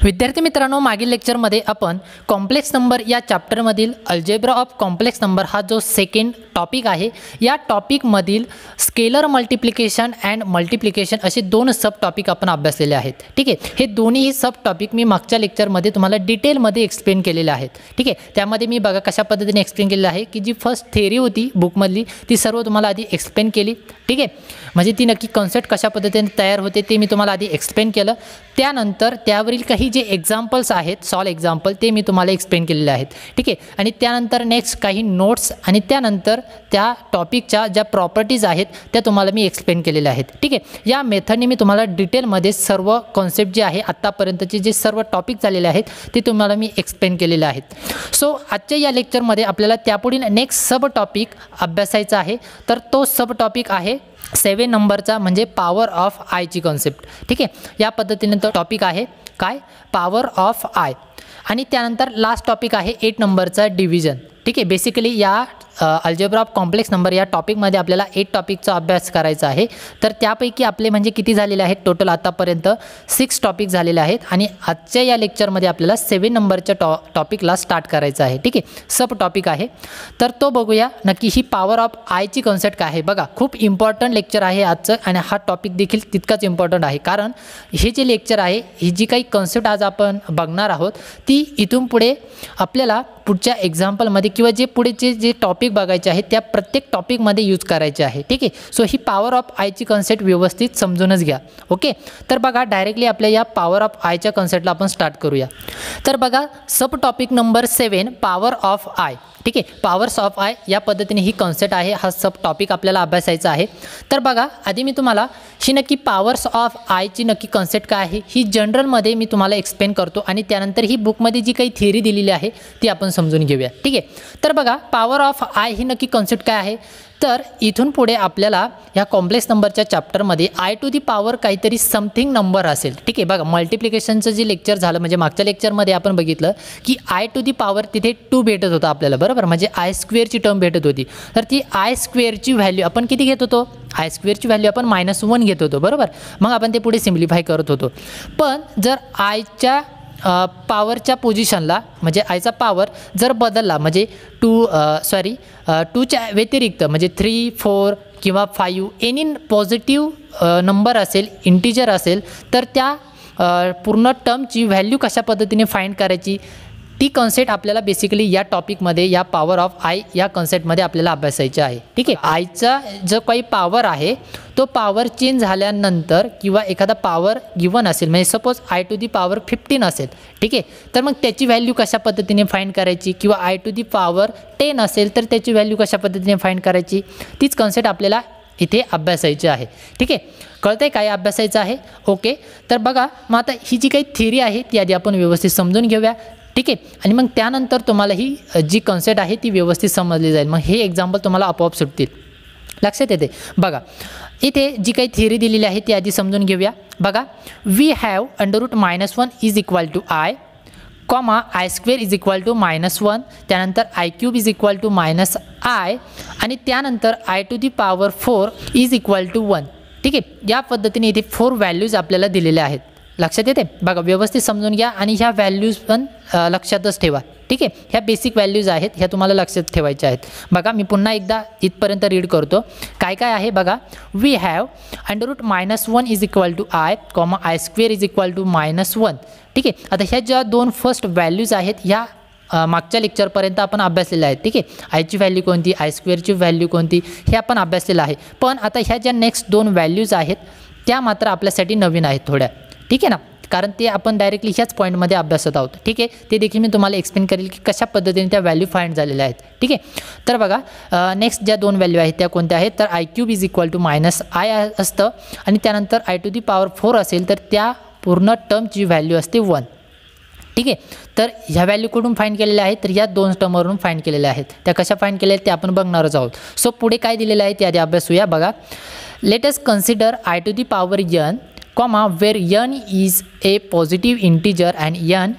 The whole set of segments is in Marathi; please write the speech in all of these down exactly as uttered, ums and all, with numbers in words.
विद्यार्थी मित्रांनो, मागील लेक्चरमध्ये आपण कॉम्प्लेक्स नंबर या चॅप्टरमधील अल्जेब्रा ऑफ कॉम्प्लेक्स नंबर हा जो सेकंड टॉपिक आहे, या टॉपिकमधील स्केलर मल्टिप्लिकेशन अँड मल्टिप्लिकेशन असे दोन सब टॉपिक आपण अभ्यासलेले आहेत. ठीक आहे, हे दोन्ही सब टॉपिक मी मागच्या लेक्चरमध्ये तुम्हाला डिटेलमध्ये एक्सप्लेन केलेले आहेत. ठीक आहे, त्यामध्ये मी बघा कशा पद्धतीने एक्सप्लेन केलेलं आहे की जी फर्स्ट थेअरी होती बुकमधली ती सर्व तुम्हाला आधी एक्सप्लेन केली. ठीक आहे, म्हणजे ती नक्की कॉन्सेप्ट कशा पद्धतीने तयार होते ते मी तुम्हाला आधी एक्सप्लेन केलं. त्यानंतर त्यावरील काही जे एक्झाम्पल्स आहेत, सॉल्व एक्झाम्पल, ते मी तुम्हाला एक्सप्लेन केलेले आहेत. ठीक आहे, आणि त्यानंतर नेक्स्ट काही नोट्स आणि त्यानंतर त्या टॉपिकच्या ज्या प्रॉपर्टीज आहेत त्या तुम्हाला मी एक्सप्लेन केलेल्या आहेत. ठीक आहे, या मेथडने मी तुम्हाला डिटेलमध्ये सर्व कॉन्सेप्ट जे आहे आत्तापर्यंतचे जे सर्व टॉपिक झालेले आहेत ते तुम्हाला मी एक्सप्लेन केलेले आहेत. सो आजच्या या लेक्चरमध्ये आपल्याला त्यापुढील नेक्स्ट सब टॉपिक अभ्यासायचा आहे. तर तो सब टॉपिक आहे सेवन नंबरचा, म्हणजे पॉवर ऑफ आयची कॉन्सेप्ट. ठीक आहे, या पद्धतीने तो टॉपिक आहे काय, पॉवर ऑफ आय. आणि त्यानंतर लास्ट टॉपिक आहे एट नंबरचा डिव्हिजन. ठीक आहे, बेसिकली या अल्जेब्रा ऑफ कॉम्प्लेक्स नंबर या टॉपिकमध्ये आपल्याला एट टॉपिकचा अभ्यास करायचा आहे. तर त्यापैकी आपले म्हणजे किती झालेले आहेत टोटल आतापर्यंत सिक्स टॉपिक झालेले आहेत. आणि आजच्या या लेक्चरमध्ये आपल्याला सेवन नंबरच्या टॉ टॉपिकला स्टार्ट करायचं आहे. ठीक आहे, सब टॉपिक आहे. तर तो बघूया नक्की ही पॉवर ऑफ आयची कॉन्सेप्ट काय आहे. बघा, खूप इम्पॉर्टंट लेक्चर आहे आजचं आणि हा टॉपिक देखील तितकाच इम्पॉर्टंट आहे. कारण हे जे लेक्चर आहे, ही जी काही कॉन्सेप्ट आज आपण बघणार आहोत ती इथून पुढे आपल्याला पुढच्या एक्झाम्पलमध्ये किंवा जे पुढेचे जे टॉपिक बघायचे आहेत त्या प्रत्येक टॉपिकमध्ये यूज करायचे आहे. ठीक आहे, सो ही पॉवर ऑफ आयची कॉन्सेप्ट व्यवस्थित समजूनच घ्या. ओके, तर बघा डायरेक्टली आपल्या या पॉवर ऑफ आयच्या कॉन्सेप्टला आपण स्टार्ट करूया. तर बघा sub topic number seven, power of i. ठीक आहे, पॉवर्स ऑफ आय या पद्धतीने ही कॉन्सेप्ट आहे, हा सब टॉपिक आपल्याला अभ्यासायचा आहे. तर बघा आधी मी तुम्हाला ही नक्की पॉवर्स ऑफ आयची नक्की कॉन्सेप्ट काय आहे ही जनरलमध्ये मी तुम्हाला एक्सप्लेन करतो आणि त्यानंतर ही बुकमध्ये जी काही थिअरी दिलेली आहे ती आपण समजून घेऊया. ठीक आहे, तर बघा पॉवर ऑफ आय ही नक्की कॉन्सेप्ट काय आहे. तर इथून पुढे आपल्याला ह्या कॉम्प्लेक्स नंबरच्या चॅप्टरमध्ये आय टू दी पॉवर काहीतरी समथिंग नंबर असेल. ठीक आहे, बघा मल्टिप्लिकेशनचं जे लेक्चर झालं म्हणजे मागच्या लेक्चरमध्ये आपण बघितलं की आय टू दी पॉवर तिथे टू भेटत होता आपल्याला, बरोबर, म्हणजे आय स्क्वेअरची टर्म भेटत होती. तर ती आय स्क्वेअरची व्हॅल्यू आपण किती घेत होतो, आय स्क्वेअरची व्हॅल्यू आपण मायनस वन घेत होतो, बरोबर. मग आपण ते पुढे सिम्प्लिफाय करत होतो. पण जर आयच्या पॉवरच्या पोझिशनला म्हणजे आयचा पॉवर जर बदलला म्हणजे टू सॉरी टूच्या व्यतिरिक्त म्हणजे थ्री फोर किंवा फाईव्ह एनी पॉझिटिव्ह नंबर असेल, इंटिजर असेल, तर त्या पूर्ण टर्मची व्हॅल्यू कशा पद्धतीने फाइंड करायची ती कॉन्सेप्ट आपल्याला बेसिकली या टॉपिकमध्ये या पॉवर ऑफ आय या कॉन्सेप्टमध्ये आपल्याला अभ्यासायची आहे. ठीक आहे, आयचा जो काही पॉवर आहे तो पॉवर चेंज झाल्यानंतर किंवा एखादा पॉवर गिवन असेल म्हणजे suppose i to the power fifteen असेल. ठीक आहे, तर मग त्याची व्हॅल्यू कशा पद्धतीने फाइंड करायची, किंवा i to the power ten असेल तर त्याची व्हॅल्यू कशा पद्धतीने फाइंड करायची, तीच कॉन्सेप्ट आपल्याला इथे अभ्यासायची आहे. ठीक आहे, कळतंय काय अभ्यासायचं आहे. ओके, तर बघा मग आता ही जी काही थिअरी आहे ती आधी आपण व्यवस्थित समजून घेऊया. ठीक आहे, आणि मग त्यानंतर तुम्हाला ही जी कॉन्सेप्ट आहे ती व्यवस्थित समजली जाईल. मग हे एक्झाम्पल तुम्हाला आपोआप सुटतील, लक्षात येते. बघा इथे जी काही थिअरी दिलेली आहे ती आधी समजून घेऊया. बघा, we have under root minus one is equal to i, comma i square is equal to minus one, त्यानंतर i cube is equal to minus i, आणि त्यानंतर i to the power four is equal to one. ठीक आहे, या पद्धतीने इथे फोर व्हॅल्यूज आपल्याला दिलेल्या आहेत, लक्षात येते. बघा व्यवस्थित समजून घ्या आणि ह्या व्हॅल्यूज पण लक्षातच ठेवा. ठीक आहे, ह्या बेसिक व्हॅल्यूज आहेत ह्या तुम्हाला लक्षात ठेवायच्या आहेत. बघा मी पुन्हा एकदा इथपर्यंत रीड करतो काय काय आहे. बघा, we have under root minus one is equal to i, comma i square is equal to minus one. ठीक आहे, आता ह्या ज्या दोन फर्स्ट व्हॅल्यूज आहेत ह्या मागच्या लेक्चरपर्यंत आपण अभ्यासलेलं आहे. ठीक आहे, आयची व्हॅल्यू कोणती, आय स्क्वेअरची व्हॅल्यू कोणती हे आपण अभ्यासलेलं आहे. पण आता ह्या ज्या नेक्स्ट दोन व्हॅल्यूज आहेत त्या मात्र आपल्यासाठी नवीन आहेत थोड्या. ठीक आहे ना, कारण ते आपण डायरेक्टली ह्याच पॉईंटमध्ये अभ्यासत आहोत. ठीक आहे, ते देखील मी तुम्हाला एक्सप्लेन करेल की कशा पद्धतीने त्या व्हॅल्यू फाइंड झालेल्या आहेत. ठीक आहे, तर बघा नेक्स्ट ज्या दोन व्हॅल्यू आहेत त्या कोणत्या आहेत, तर i cube is equal to minus i असतं आणि त्यानंतर i to the power four असेल तर त्या पूर्ण टर्मची व्हॅल्यू असते वन. ठीक आहे, तर ह्या व्हॅल्यू कुठून फाइंड केलेल्या आहेत, तर ह्या दोन टर्मवरून फाइंड केलेल्या आहेत. त्या कशा फाइंड केल्या आहेत ते आपण बघणारच आहोत. सो पुढे काय दिलेलं आहे ते आधी अभ्यासूया. बघा, let us consider i to the power n, comma where n is a positive integer and n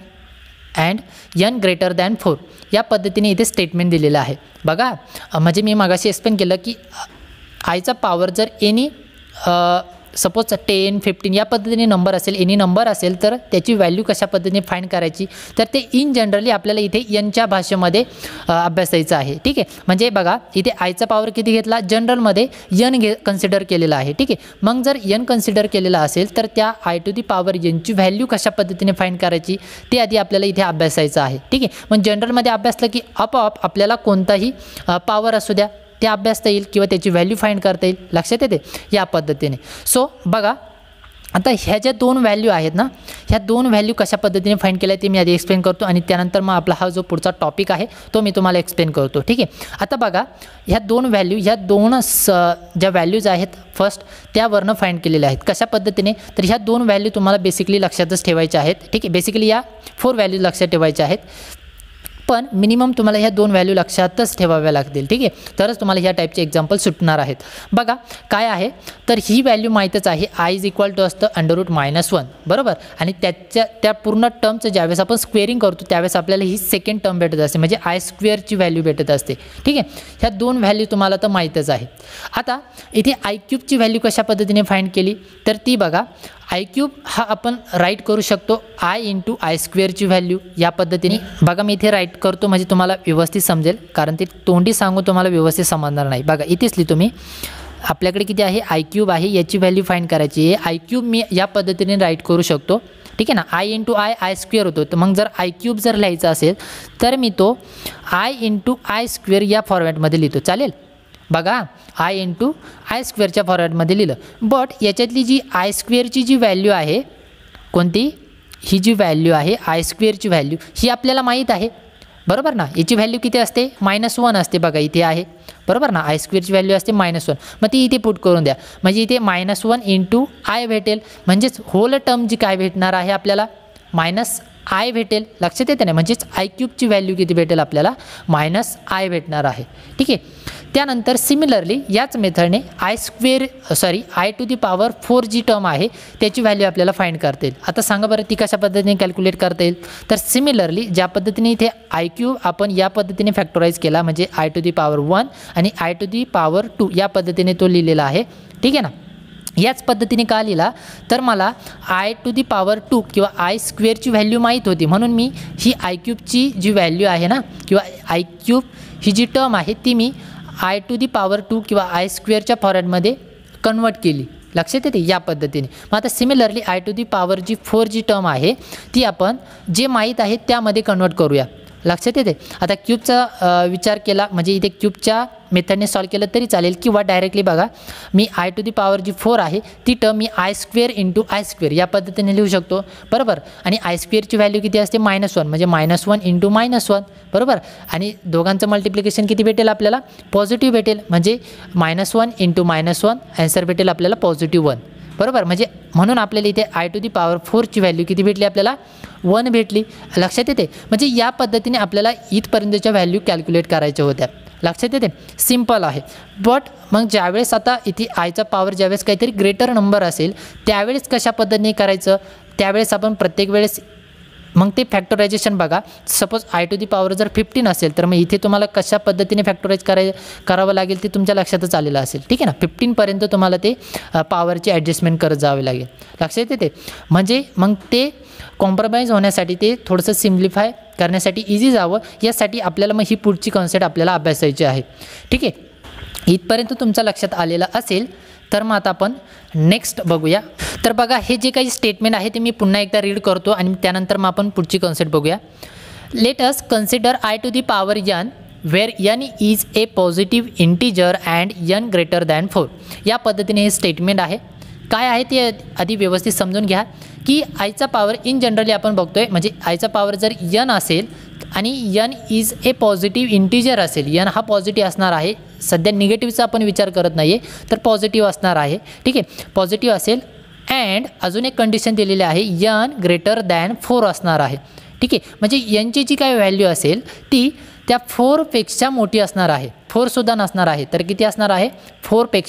and n greater than four. या पद्धतीने इथे स्टेटमेंट दिलेलं आहे. बघा म्हणजे मी मागाशी एक्सप्लेन केलं की आयचा पॉवर जर एनी सपोज टेन फिफ्टीन या पद्धतीने नंबर असेल, एनी नंबर असेल तर त्याची व्हॅल्यू कशा पद्धतीने फाइंड करायची, तर ते इन जनरली आपल्याला इथे यनच्या भाषेमध्ये अभ्यासायचं आहे. ठीक आहे, म्हणजे बघा इथे आयचा पॉवर किती घेतला, जनरलमध्ये यन घे कन्सिडर केलेला आहे. ठीक आहे, मग जर यन कन्सिडर केलेला असेल तर त्या आय टू दी पॉवर यनची व्हॅल्यू कशा पद्धतीने फाइंड करायची ते आधी आपल्याला इथे अभ्यासायचं आहे. ठीक आहे, मग जनरलमध्ये अभ्यासलं की आपोआप आपल्याला कोणताही पॉवर असू द्या ते अभ्यासता येईल किंवा त्याची व्हॅल्यू फाइंड करता येईल. लक्षात येते या पद्धतीने. सो बघा आता ह्या ज्या दोन व्हॅल्यू आहेत ना, ह्या दोन व्हॅल्यू कशा पद्धतीने फाइंड केल्या ते मी आधी एक्सप्लेन करतो आणि त्यानंतर मग आपला हा जो पुढचा टॉपिक आहे तो मी तुम्हाला एक्सप्लेन करतो. ठीक आहे, आता बघा ह्या दोन व्हॅल्यू ह्या दोन स ज्या व्हॅल्यूज आहेत फर्स्ट त्यावरनं फाइंड केलेल्या आहेत. कशा पद्धतीने, तर ह्या दोन व्हॅल्यू तुम्हाला बेसिकली लक्षातच ठेवायच्या आहेत. ठीक आहे, बेसिकली या फोर व्हॅल्यू लक्षात ठेवायच्या आहेत, पण मिनिमम तुम्हाला ह्या दोन व्हॅल्यू लक्षातच ठेवाव्या लागतील. ठीक आहे, तरच तुम्हाला ह्या टाईपचे एक्झाम्पल सुटणार आहेत. बघा काय आहे, तर ही व्हॅल्यू माहीतच आहे, आय इज इक्वल टू असतं अंडर रूट मायनस वन, बरोबर. आणि त्याच्या त्या पूर्ण टर्मचं ज्यावेळेस आपण स्क्वेअरिंग करतो त्यावेळेस आपल्याला ही सेकंड टर्म भेटत असते, म्हणजे आय स्क्वेअरची व्हॅल्यू भेटत असते. ठीक आहे, ह्या दोन व्हॅल्यू तुम्हाला तर माहीतच आहे. आता इथे आय क्यूबची व्हॅल्यू कशा पद्धतीने फाइंड केली, तर ती बघा आय क्यूब हा आपण राईट करू शकतो आय इंटू आय स्क्वेअरची व्हॅल्यू या पद्धतीने. बघा मी इथे राईट करतो म्हणजे तुम्हाला व्यवस्थित समजेल, कारण ते तोंडी सांगू तुम्हाला व्यवस्थित समजणार नाही. बघा इथेच लिहितो मी, आपल्याकडे किती आहे आय क्यूब आहे, याची व्हॅल्यू फाइंड करायची आहे. आय क्यूब मी या पद्धतीने राईट करू शकतो. ठीक आहे ना, i into i i square होतो. तर मग जर आय क्यूब जर लिहायचा असेल तर मी तो आय इंटू आय स्क्वेअर या फॉर्मॅटमध्ये लिहितो, चालेल. बघा आय इंटू आय स्क्वेअरच्या फॉर्मॅटमध्ये लिहिलं. बट याच्यातली जी आय स्क्वेअरची जी व्हॅल्यू आहे, कोणती, ही जी व्हॅल्यू आहे आय स्क्वेअरची व्हॅल्यू ही आपल्याला माहीत आहे, बरोबर ना. याची व्हॅल्यू किती असते, मायनस वन असते. बघा इथे आहे, बरोबर ना, आय स्क्वेअरची व्हॅल्यू असते मायनस वन. मग ती इथे पुट करून द्या, म्हणजे इथे मायनस वन इंटू आय भेटेल, म्हणजेच होल टर्म जी काय भेटणार आहे आपल्याला मायनस आय भेटेल. लक्षात येते ना, म्हणजेच आय क्यूबची व्हॅल्यू किती भेटेल आपल्याला, मायनस आय भेटणार आहे. ठीक आहे, त्यानंतर सिमिलरली याच मेथडने i square sorry i to the power four जी टर्म आहे त्याची व्हॅल्यू आपल्याला फाइंड करता येईल. आता सांगा बरं ती कशा पद्धतीने कॅल्क्युलेट करता येईल, तर सिमिलरली ज्या पद्धतीने इथे आय क्यूब आपण या पद्धतीने फॅक्टराईज केला, म्हणजे i to the power one आणि i to the power two या पद्धतीने तो लिहिलेला आहे. ठीक आहे ना, याच पद्धतीने का लिहिला, तर मला i to the power two किंवा आय स्क्वेअरची व्हॅल्यू माहीत होती, म्हणून मी ही आय क्यूबची जी व्हॅल्यू आहे ना, किंवा आय क्यूब ही जी टर्म आहे ती मी i to the power two किंवा आय स्क्वेअरच्या फॉर्मॅटमध्ये कन्वर्ट केली. लक्षात येते या पद्धतीने. मग आता similarly i to the power जी फोर जी टर्म आहे ती आपण जे माहीत आहे त्यामध्ये कन्वर्ट करूया. लक्षात येते. आता क्यूबचा विचार केला म्हणजे इथे क्यूबच्या मेथडने सॉल्व केलं तरी चालेल, किंवा डायरेक्टली बघा मी आय टू दी पॉवर जी फोर आहे ती टर्म मी i square into i square या पद्धतीने लिहू शकतो, बरोबर. आणि आय स्क्वेअरची व्हॅल्यू किती असते, मायनस वन, म्हणजे minus one into minus one, बरोबर. आणि दोघांचं मल्टिप्लिकेशन किती भेटेल आपल्याला, पॉझिटिव्ह भेटेल, म्हणजे minus one into minus one answer भेटेल आपल्याला पॉझिटिव्ह वन, बरोबर. म्हणजे म्हणून आपल्याला इथे आय टू दी पॉवर फोरची व्हॅल्यू किती भेटली आपल्याला, वन भेटली. लक्षात येते. म्हणजे या पद्धतीने आपल्याला इथपर्यंतच्या व्हॅल्यू कॅल्क्युलेट करायच्या होत्या. लक्षात येते, सिम्पल आहे. बट मग ज्यावेळेस आता इथे आयचा पॉवर ज्यावेळेस काहीतरी ग्रेटर नंबर असेल त्यावेळेस कशा पद्धतीने करायचं, त्यावेळेस आपण प्रत्येक वेळेस मग ते फॅक्टरायझेशन बघा. Suppose i to the power जर फिफ्टीन असेल तर मग इथे तुम्हाला कशा पद्धतीने फॅक्टराईज कराय करावं लागेल ते तुमच्या लक्षातच आलेलं असेल. ठीक आहे ना, फिफ्टीनपर्यंत तुम्हाला ते पॉवरची ॲडजस्टमेंट करत जावे लागेल. लक्षात येते. म्हणजे मग ते कॉम्प्रोमाइज होण्यासाठी ते थोडंसं सिम्प्लिफाय करण्यासाठी इझी जावं यासाठी आपल्याला मग ही पुढची कॉन्सेप्ट आपल्याला अभ्यासायची आहे. ठीक आहे, इथपर्यंत तुमच्या लक्षात आलेलं असेल तर मग आता आपण नेक्स्ट बघूया. तर बघा हे जे काही स्टेटमेंट आहे ते मी पुन्हा एकदा रीड करतो आणि त्यानंतर मग आपण पुढची कॉन्सेप्ट बघूया. Let us consider i to the power n where n is a positive integer and n greater than four. या पद्धतीने हे स्टेटमेंट आहे. काय आहे ते आधी व्यवस्थित समजून घ्या की आयचा पॉवर इन जनरली आपण बघतोय, म्हणजे आयचा पॉवर जर यन असेल आणि n is a positive integer असेल, यन हा पॉझिटिव्ह असणार आहे. सध्या निगेटिव्हचा आपण विचार करत नाही आहे, तर पॉझिटिव्ह असणार आहे. ठीक आहे, पॉझिटिव्ह असेल अँड अजून एक कंडिशन दिलेली आहे, यन ग्रेटर दॅन फोर असणार आहे. ठीक आहे, म्हणजे यनची जी काय व्हॅल्यू असेल ती त्या फोरपेक्षा मोठी असणार आहे. फोरसुद्धा नसणार आहे, तर किती असणार आहे, फोरपेक्षा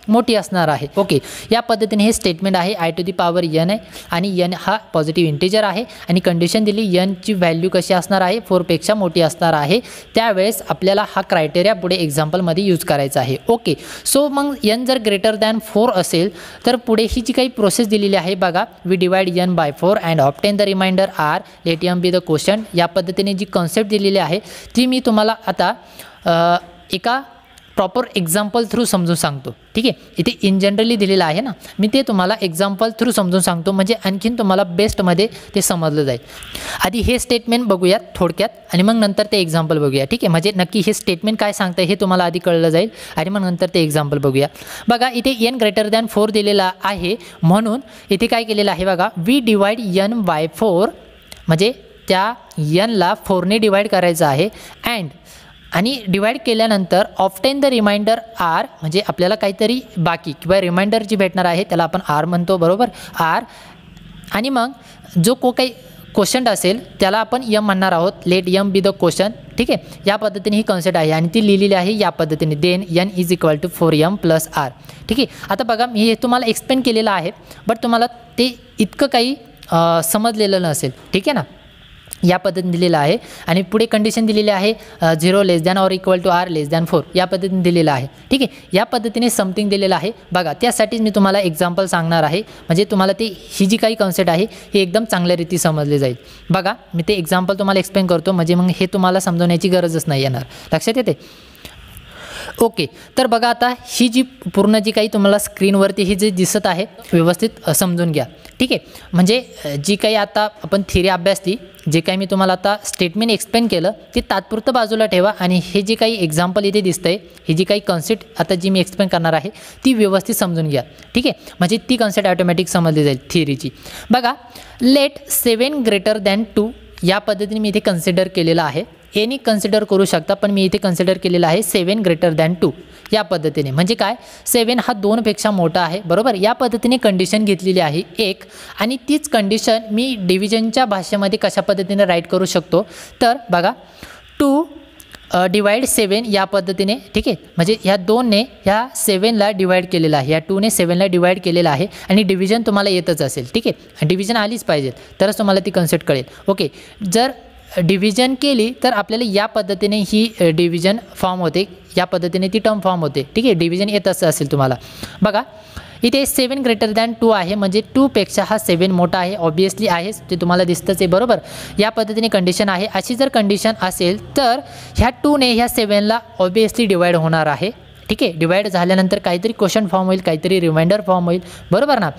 मोठी असणार आहे. ओके, या पद्धतीने हे स्टेटमेंट आहे. I to the power n आहे आणि एन हा पॉझिटिव्ह इंटिजर आहे आणि कंडिशन दिली एनची व्हॅल्यू कशी असणार आहे, फोरपेक्षा मोठी असणार आहे. त्यावेळेस आपल्याला हा क्रायटेरिया पुढे एक्झाम्पलमध्ये यूज करायचा आहे. ओके, सो मग एन जर ग्रेटर दॅन फोर असेल तर पुढे ही जी काही प्रोसेस दिलेली आहे बघा, we divide n by four and obtain the remainder r, let m be the quotient. या पद्धतीने जी कॉन्सेप्ट दिलेली आहे ती मी तुम्हाला आता एका प्रॉपर एक्झाम्पल थ्रू समजून सांगतो. ठीक आहे, इथे इन जनरली दिलेलं आहे ना, मी ते तुम्हाला एक्झाम्पल थ्रू समजून सांगतो म्हणजे आणखीन तुम्हाला बेस्टमध्ये ते समजलं जाईल. आधी हे स्टेटमेंट बघूयात थोडक्यात आणि मग नंतर ते एक्झाम्पल बघूया. ठीक आहे, म्हणजे नक्की हे स्टेटमेंट काय सांगतं हे तुम्हाला आधी कळलं जाईल आणि मग नंतर ते एक्झाम्पल बघूया. बघा इथे एन ग्रेटर दॅन फोर दिलेला आहे म्हणून इथे काय केलेलं आहे बघा, we divide n by four, म्हणजे त्या एनला फोरने डिवाइड करायचं आहे. अँड आणि डिवाइड केल्यानंतर ऑफ्टेन द रिमाइंडर आर, म्हणजे आपल्याला काहीतरी बाकी किंवा रिमाइंडर जी भेटणार आहे त्याला आपण आर म्हणतो, बरोबर, आर. आणि मग जो को काही क्वोशंट असेल त्याला आपण यम म्हणणार आहोत, let m be the quotient. ठीक आहे, या पद्धतीने ही कॉन्सेप्ट आहे आणि ती लिहिलेली आहे या पद्धतीने, then n is equal to four m plus r. ठीक आहे, आता बघा मी हे तुम्हाला एक्सप्लेन केलेलं आहे बट तुम्हाला ते इतकं काही समजलेलं नसेल. ठीक आहे ना, या पद्धतीने दिलेलं आहे आणि पुढे कंडिशन दिलेली आहे zero less than or equal to r less than four, या पद्धतीने दिलेलं आहे. ठीक आहे, या पद्धतीने समथिंग दिलेलं आहे बघा. त्यासाठीच मी तुम्हाला एक्झाम्पल सांगणार आहे म्हणजे तुम्हाला ते ही जी काही कॉन्सेप्ट आहे ही एकदम चांगल्या रीती समजली जाईल. बघा मी ते एक्झाम्पल तुम्हाला एक्सप्लेन करतो म्हणजे मग हे तुम्हाला समजवण्याची गरजच नाही येणार. लक्षात येते? ओके, तर बघा आता ही जी पूर्ण जी काही तुम्हाला स्क्रीनवरती ही जी दिसत आहे व्यवस्थित समजून घ्या. ठीक आहे, म्हणजे जी काही आता आपण थिअरी अभ्यासली, जे काही मी तुम्हाला आता स्टेटमेंट एक्सप्लेन केलं ते तात्पुरतं बाजूला ठेवा आणि हे जे काही एक्झाम्पल इथे दिसतंय, ही जी काही कॉन्सेप्ट आता जी मी एक्सप्लेन करणार आहे ती व्यवस्थित समजून घ्या. ठीक आहे, म्हणजे ती कॉन्सेप्ट ऑटोमॅटिक समजली जाईल थिअरीची. बघा, let seven greater than two, या पद्धतीने मी इथे कन्सिडर केलेलं आहे. एनी कन्सिडर करू शकता पण मी इथे कन्सिडर केलेलं आहे सेवन ग्रेटर दॅन टू या पद्धतीने. म्हणजे काय, सेवन हा दोनपेक्षा मोठा आहे, बरोबर. या पद्धतीने कंडिशन घेतलेली आहे एक, आणि तीच कंडिशन मी डिव्हिजनच्या भाषेमध्ये कशा पद्धतीने राईट करू शकतो तर बघा, टू डिवाइड सेवन या पद्धतीने. ठीक आहे, म्हणजे ह्या दोनने ह्या सेवनला डिवाइड केलेलं आहे, या टूने सेवनला डिवाइड केलेलं आहे आणि डिव्हिजन तुम्हाला येतच असेल. ठीक आहे, डिव्हिजन आलीच पाहिजे तरच तुम्हाला ती कन्सेप्ट कळेल. ओके, जर डिव्हिजन केली तर आपल्याला या पद्धतीने ही डिव्हिजन फॉर्म होते, या पद्धतीने ती टर्म फॉर्म होते. ठीक आहे, डिव्हिजन येत असं असेल तुम्हाला. बघा इथे सेवन ग्रेटर दॅन टू आहे म्हणजे टूपेक्षा हा सेवन मोठा आहे, ऑब्वियसली आहेच, ते तुम्हाला दिसतंच आहे, बरोबर. या पद्धतीने कंडिशन आहे. अशी जर कंडिशन असेल तर ह्या टूने ह्या सेवनला ऑब्वियसली डिवाइड होणार आहे. ठीक आहे, डिवाइड झाल्यानंतर काहीतरी क्वेश्चन फॉर्म होईल, काहीतरी रिमाइंडर फॉर्म होईल, बरोबर ना.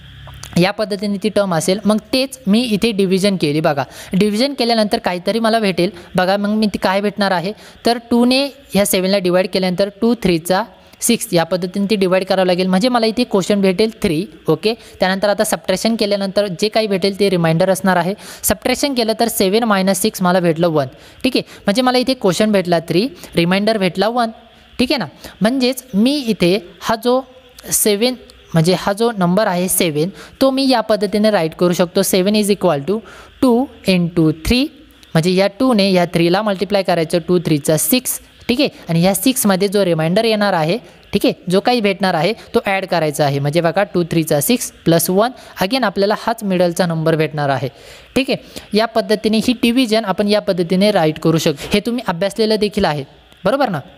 या पद्धतीने ती टर्म असेल. मग तेच मी इथे डिव्हिजन केली. बघा डिव्हिजन केल्यानंतर काहीतरी मला भेटेल. बघा मग मी ती काय भेटणार आहे तर टूने ह्या सेवनला डिवाइड केल्यानंतर टू थ्रीचा सिक्स या पद्धतीने ती डिवाइड करावं लागेल म्हणजे मला इथे क्वेश्चन भेटेल थ्री. ओके, त्यानंतर आता सबट्रॅक्शन केल्यानंतर जे काही भेटेल ते रिमाइंडर असणार आहे. सबट्रॅक्शन केलं तर सेवन मायनस सिक्स मला भेटलं वन. ठीक आहे, म्हणजे मला इथे क्वेश्चन भेटला थ्री, रिमाइंडर भेटला वन. ठीक आहे ना, म्हणजेच मी इथे हा जो सेवन म्हणजे हा जो नंबर आहे सेवन तो मी या पद्धतीने राईट करू शकतो. Seven is equal to two into three, म्हणजे या टूने या थ्रीला मल्टिप्लाय करायचं, टू थ्रीचा सिक्स. ठीक आहे, आणि ह्या सिक्समध्ये जो रिमाइंडर येणार आहे, ठीक आहे, जो काही भेटणार आहे तो ॲड करायचा आहे. म्हणजे बघा टू थ्रीचा सिक्स प्लस वन, अगेन आपल्याला हाच मिडलचा नंबर भेटणार आहे. ठीक आहे, या पद्धतीने ही डिव्हिजन आपण या पद्धतीने राईट करू शकतो. हे तुम्ही अभ्यासलेलं देखील आहे, बरोबर ना.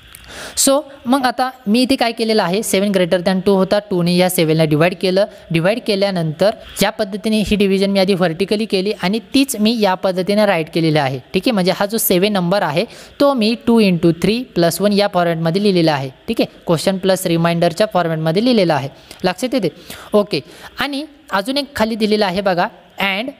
सो मग आता मी इथे काय केलेलं आहे, सेवन ग्रेटर दॅन टू होता, टूने या सेवनला डिवाइड केलं. डिवाइड केल्यानंतर या पद्धतीने ही डिव्हिजन मी आधी व्हर्टिकली केली आणि तीच मी या पद्धतीने राईट केलेली आहे. ठीक आहे, म्हणजे हा जो सेवन नंबर आहे तो मी two into three plus one या फॉर्मॅटमध्ये लिहिलेला आहे. ठीक आहे, क्वेश्चन प्लस रिमाइंडरच्या फॉर्मॅटमध्ये लिहिलेला आहे. लक्षात येते? ओके, आणि अजून एक खाली दिलेला आहे बघा, अँड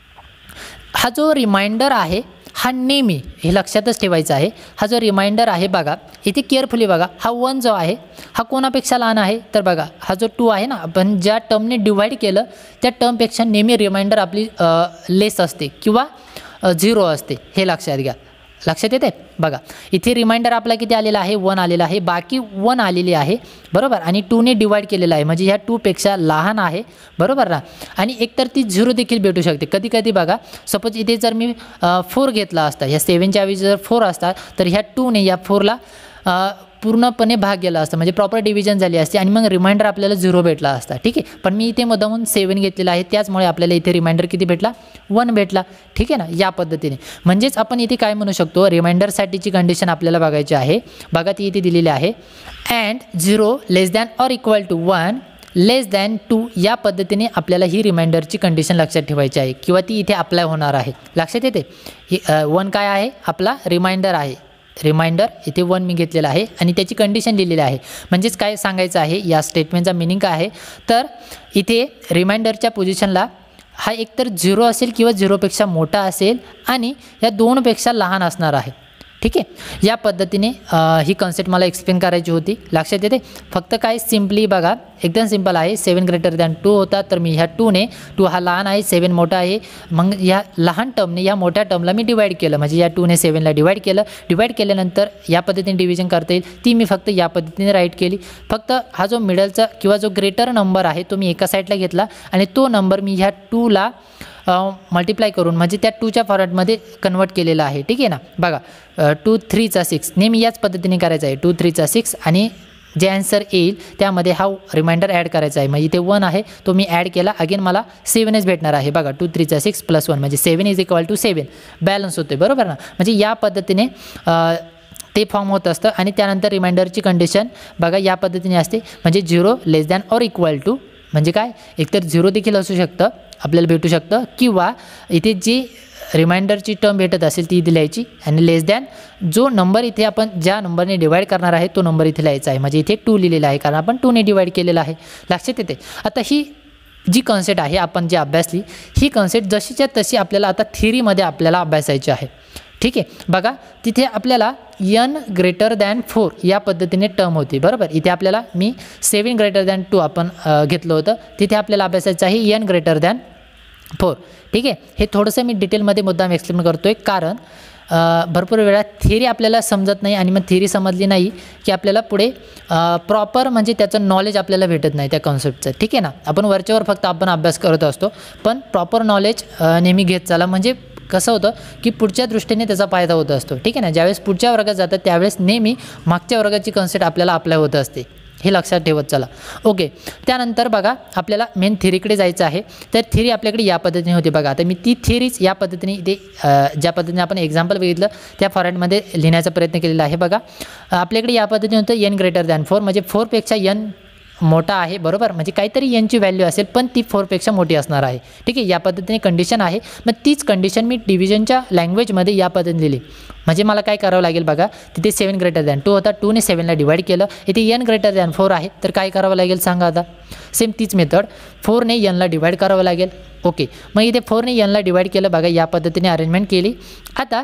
हा जो रिमाइंडर आहे हा नेहमी हे लक्षातच ठेवायचं आहे. हा जो रिमाइंडर आहे बघा इथे केअरफुली बघा, हा वन जो आहे हा कोणापेक्षा लहान आहे तर बघा हा जो टू आहे ना, आपण ज्या टर्मने डिवाइड केलं त्या टर्मपेक्षा नेहमी रिमाइंडर आपली लेस असते किंवा झिरो असते, हे लक्षात घ्या. लक्षात येते? बघा इथे रिमाइंडर आपला किती आलेला आहे, वन आलेला आहे, बाकी वन आलेली आहे, बरोबर. आणि टूने डिवाइड केलेला आहे म्हणजे ह्या टूपेक्षा लहान आहे, बरोबर ना. आणि एकतर ती झिरो देखील भेटू शकते कधी कधी. बघा सपोज इथे जर मी फोर घेतला असता, ह्या सेवनच्या ऐवजी जर फोर असतात तर ह्या टूने या फोरला पूर्णपणे भाग गेला असता, म्हणजे प्रॉपर डिव्हिजन झाली असते आणि मग रिमाइंडर आपल्याला झिरो भेटला असता. ठीक आहे, पण मी इथे मुद्दामून सेवन घेतलेला आहे, त्याचमुळे आपल्याला इथे रिमाइंडर किती भेटला, वन भेटला. ठीक आहे ना, या पद्धतीने. म्हणजेच आपण इथे काय म्हणू शकतो, रिमाइंडरसाठीची कंडिशन आपल्याला बघायची आहे. बघा ती इथे दिलेली आहे, and zero less than or equal to one less than two. या पद्धतीने आपल्याला ही रिमाइंडरची कंडिशन लक्षात ठेवायची आहे किंवा ती इथे अप्लाय होणार आहे. लक्षात येते, ही वन काय आहे, आपला रिमाइंडर आहे. रिमाइंडर इथे वन मी घेतलेला आहे आणि त्याची कंडिशन लिहिलेली आहे. म्हणजेच काय सांगायचं आहे, या स्टेटमेंटचा मिनिंग काय आहे, तर इथे रिमाइंडरच्या पोझिशनला हा एकतर झिरो असेल किंवा झिरोपेक्षा मोठा असेल आणि या दोनपेक्षा लहान असणार आहे. ठीक आहे, या पद्धतीने ही कन्सेप्ट मला एक्सप्लेन करायची होती. लक्षात येते, फक्त काय सिम्पली बघा, एकदम सिंपल आहे. सेवन ग्रेटर दॅन टू होता, तर मी ह्या टूने, टू हा लहान आहे, सेवन मोठा आहे, मग ह्या लहान टर्मने या मोठ्या टर्मला मी डिवाईड केलं, म्हणजे या टूने सेवनला डिवाईड केलं. डिवाईड केल्यानंतर या पद्धतीने डिव्हिजन करता येईल, ती मी फक्त या पद्धतीने राईट केली. फक्त हा जो मिडलचा किंवा जो ग्रेटर नंबर आहे तो मी एका साईडला घेतला आणि तो नंबर मी ह्या टूला मल्टिप्लाय करून म्हणजे त्या टूच्या फॉर्मॅटमध्ये कन्वर्ट केलेला आहे. ठीक आहे ना, बघा टू थ्रीचा सिक्स नेहमी याच पद्धतीने करायचं आहे. टू थ्रीचा सिक्स आणि जे आन्सर येईल त्यामध्ये हा रिमाइंडर ॲड करायचा आहे. म्हणजे इथे वन आहे, तो मी ॲड केला, अगेन मला सेवनच भेटणार आहे. बघा टू थ्रीचा सिक्स प्लस वन म्हणजे seven is equal to seven, balance होते, बरोबर ना. म्हणजे या पद्धतीने ते फॉर्म होत असतं आणि त्यानंतर रिमाइंडरची कंडिशन बघा या पद्धतीने असते, म्हणजे zero less than or equal to, म्हणजे काय, एकतर झिरो देखील असू शकतं आपल्याला भेटू शकतं किंवा इथे जी रिमाइंडरची टर्म भेटत असेल ती इथे लिहायची आणि लेस दॅन जो नंबर इथे आपण ज्या नंबरने डिवाईड करणार आहे तो नंबर इथे लिहायचा आहे. म्हणजे इथे टू लिहिलेला आहे कारण आपण टूने डिवाईड केलेला आहे. लक्षात येते. आता ही जी कन्सेप्ट आहे आपण जी अभ्यासली, ही कन्सेप्ट जशीच्या तशी आपल्याला आता थिअरीमध्ये आपल्याला अभ्यासायची आहे. ठीक आहे, बघा तिथे आपल्याला यन ग्रेटर दॅन फोर या पद्धतीने टर्म होती, बरोबर. इथे आपल्याला मी सेवन ग्रेटर दॅन टू आपण घेतलं होतं, तिथे आपल्याला अभ्यासायचं आहे यन ग्रेटर दॅन फोर. ठीक आहे, हे थोडंसं मी डिटेलमध्ये मुद्दाम एक्सप्लेन करतो आहे कारण भरपूर वेळा थिअरी आपल्याला समजत नाही आणि मग थिअरी समजली नाही की आपल्याला पुढे प्रॉपर म्हणजे त्याचं नॉलेज आपल्याला भेटत नाही त्या कॉन्सेप्टचं. ठीक आहे ना, आपण वरच्यावर फक्त आपण अभ्यास करत असतो, पण प्रॉपर नॉलेज नेहमी घेत चाला, म्हणजे कसं होतं की पुढच्या दृष्टीने त्याचा फायदा होत असतो. ठीक आहे ना, ज्यावेळेस पुढच्या वर्गात जातात त्यावेळेस नेहमी मागच्या वर्गाची कन्सेप्ट आपल्याला अप्लाय होत असते, हे लक्षात ठेवत चला. ओके, त्यानंतर बघा आपल्याला मेन थिअरीकडे जायचं आहे. तर थिअरी आपल्याकडे या पद्धतीने होती. बघा आता मी ती थिअरीच या पद्धतीने इथे ज्या पद्धतीने आपण एक्झाम्पल बघितलं त्या फॉर्मॅटमध्ये लिहिण्याचा प्रयत्न केलेला आहे. बघा आपल्याकडे या पद्धतीने होतं यन ग्रेटर दॅन फोर, म्हणजे फोरपेक्षा यन मोठा आहे, बरोबर. म्हणजे काहीतरी यांची व्हॅल्यू असेल पण ती फोरपेक्षा मोठी असणार आहे. ठीक आहे, या पद्धतीने कंडिशन आहे. मग तीच कंडिशन मी डिव्हिजनच्या लँग्वेजमध्ये या पद्धतीने लिहिली. म्हणजे मला काय करावं लागेल बघा, तिथे सेवन ग्रेटर दॅन टू होता, टूने सेवनला डिवाईड केलं, इथे यन ग्रेटर दॅन फोर आहे, तर काय करावं लागेल सांगा. आता सेम तीच मेथड, फोरने यनला डिवाईड करावं लागेल. ओके, मग इथे फोरने यनला डिवाईड केलं, बघा या पद्धतीने अरेंजमेंट केली. आता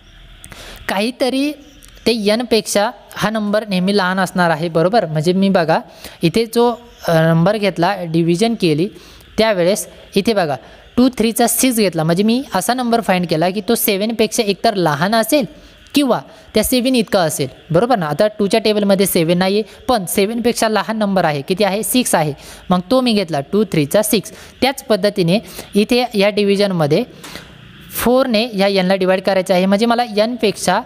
काहीतरी ते यनपेक्षा हा नंबर नेहमी लहान असणार आहे, बरोबर. म्हणजे मी बघा इथे जो नंबर घेतला, डिव्हिजन केली, त्यावेळेस इथे बघा टू थ्रीचा सिक्स घेतला, म्हणजे मी असा नंबर फाइंड केला की तो सेवनपेक्षा एकतर लहान असेल किंवा त्या सेवन इतका असेल, बरोबर ना. आता टूच्या टेबलमध्ये सेवन नाही आहे, पण सेवनपेक्षा लहान नंबर आहे, किती आहे, सिक्स आहे, मग तो मी घेतला टू थ्रीचा सिक्स. त्याच पद्धतीने इथे या डिव्हिजनमध्ये फोरने ह्या यनला डिवाईड करायचं आहे, म्हणजे मला यनपेक्षा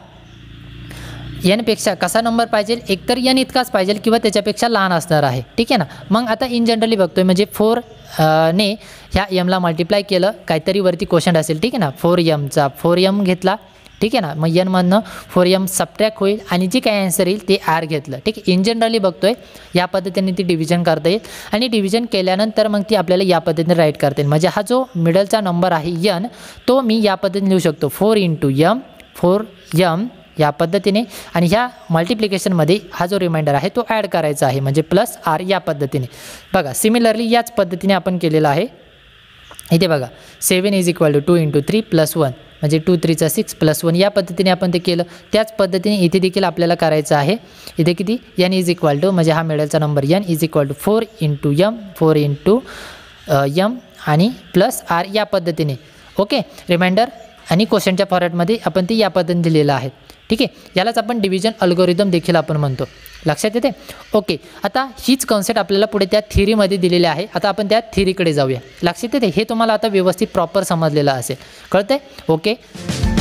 यनपेक्षा कसा नंबर पाहिजे, एकतर यन इतकाच पाहिजे किंवा त्याच्यापेक्षा लहान असणार आहे. ठीक आहे ना. मग आता इन जनरली बघतोय, म्हणजे फोर ने ह्या यमला मल्टिप्लाय केलं, काहीतरी वरती क्वेश्चन असेल. ठीक आहे ना, फोर यमचा फोर यम घेतला. ठीक आहे ना, मग यनमधनं फोर यम सबट्रॅक्ट होईल आणि जे काही आन्सर येईल ते आर घेतलं. ठीक आहे, इन जनरली बघतोय या पद्धतीने ती डिव्हिजन करता येईल आणि डिव्हिजन केल्यानंतर मग ती आपल्याला या पद्धतीने राईट करता येईल. म्हणजे हा जो मिडलचा नंबर आहे यन, तो मी या पद्धतीने लिहू शकतो, four into m four m या पद्धतीने, आणि ह्या मल्टिप्लिकेशनमध्ये हा जो रिमाइंडर आहे तो ॲड करायचा आहे, म्हणजे प्लस आर या पद्धतीने. बघा सिमिलरली याच पद्धतीने आपण केलेलं आहे. इथे बघा seven is equal to two into three plus one, म्हणजे टू थ्रीचा सिक्स प्लस वन या पद्धतीने आपण ते केलं. त्याच पद्धतीने इथे देखील आपल्याला करायचं आहे. इथे किती, यन इज इक्वल टू, म्हणजे हा मिळेलचा number n is equal to four into m four into m आणि प्लस आर या पद्धतीने. ओके, रिमाइंडर आणि क्वेश्चनच्या फॉर्मॅटमध्ये आपण ती या पद्धतीने दिलेलं आहे. ठीक आहे, यालाच आपण डिव्हिजन अल्गोरिदम देखील आपण म्हणतो. लक्षात येते. ओके, आता हीच कॉन्सेप्ट आपल्याला पुढे त्या थिअरीमध्ये दिलेली आहे. आता आपण त्या थिअरीकडे जाऊया. लक्षात येते, हे तुम्हाला आता व्यवस्थित प्रॉपर समजलेलं असेल, कळतंय. ओके.